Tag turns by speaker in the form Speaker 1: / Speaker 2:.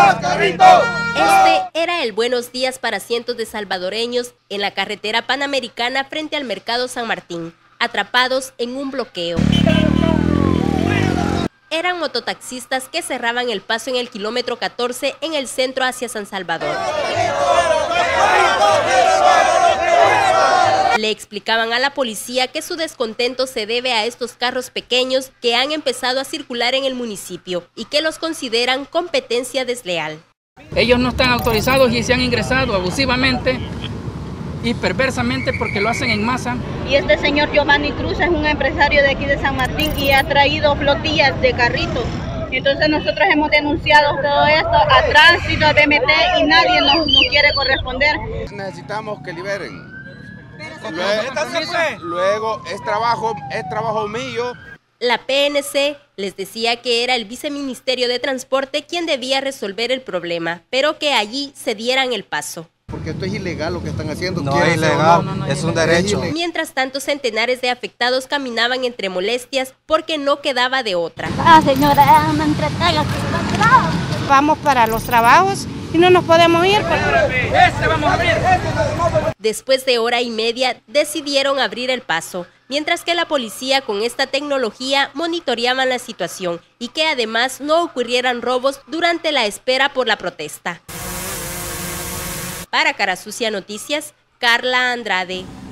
Speaker 1: Este era el buenos días para cientos de salvadoreños en la carretera panamericana frente al Mercado San Martín, atrapados en un bloqueo. Eran mototaxistas que cerraban el paso en el kilómetro 14 en el centro hacia San Salvador. Le explicaban a la policía que su descontento se debe a estos carros pequeños que han empezado a circular en el municipio y que los consideran competencia desleal.
Speaker 2: Ellos no están autorizados y se han ingresado abusivamente y perversamente porque lo hacen en masa.
Speaker 3: Y este señor Giovanni Cruz es un empresario de aquí de San Martín y ha traído flotillas de carritos. Entonces nosotros hemos denunciado todo esto a Tránsito, a BMT y nadie nos quiere corresponder.
Speaker 4: Necesitamos que liberen. Luego es trabajo mío.
Speaker 1: La PNC les decía que era el viceministerio de Transporte quien debía resolver el problema, pero que allí se dieran el paso.
Speaker 5: Porque esto es ilegal lo que están haciendo.
Speaker 6: No es ilegal, es un derecho.
Speaker 1: Mientras tanto, centenares de afectados caminaban entre molestias porque no quedaba de otra.
Speaker 7: Señora, me entretenga.
Speaker 8: Vamos para los trabajos y no nos podemos ir.
Speaker 1: Después de hora y media decidieron abrir el paso, mientras que la policía con esta tecnología monitoreaban la situación y que además no ocurrieran robos durante la espera por la protesta. Para Cara Sucia Noticias, Carla Andrade.